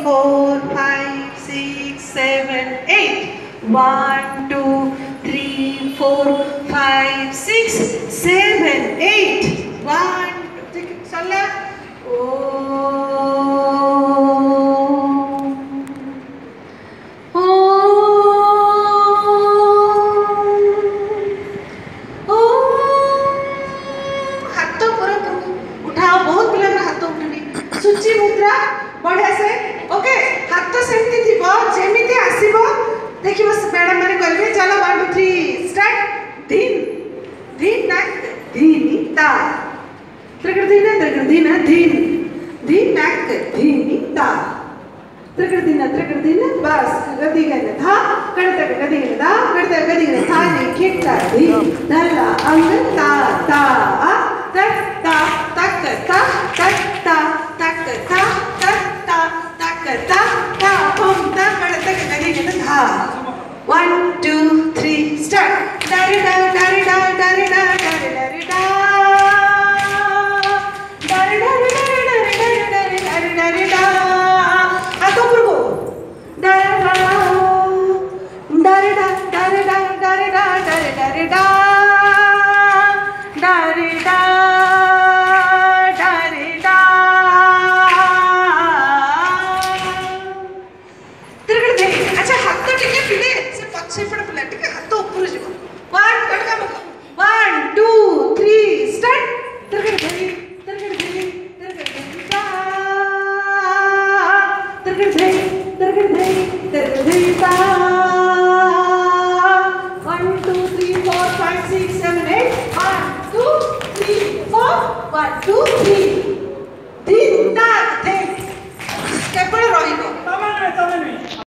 4 5 6 7 8 1 2 3 4 5 6 7 8 1 2 सरला सूची मुद्रा बढ़िया से ओके हाथ सेमती थी जेमिति आसीबो देखिबो मैडम माने करबे चलो 1 2 3 स्टार्ट दिन दिन ना दिनिता त्रिकृदिना दिन दिन नाक दिनिता त्रिकृदिना बस गदिगने था कड़ते गदिगने था कड़ते गदिगने था ने किट्टा दी दला अंग ता ता तक ता तक ता तक ता तक ता तक ता तक ता ता हम ता कड़ते गदिगने था 1 2 3 स्टार्ट डारी डा डारी डा डारी डा डारी डारी डा डारी डारी डारी डारी डारी डारी डा आतो पुरगो डारी डा डारी डा डारी डा डारी डा डारी डारी डा डारी डा डारी डा तिरगड़ दे अच्छा हाथ तो टिके पिले से पछे पड़ पले टिके हाथ तो ऊपर जीव 1 कट का 1 2 3 स्टार्ट तिरगड़ दे तिरगड़ दे तिरगड़ दे ता तिरगड़ दे तिरगड़ दे तिरगड़ दे ता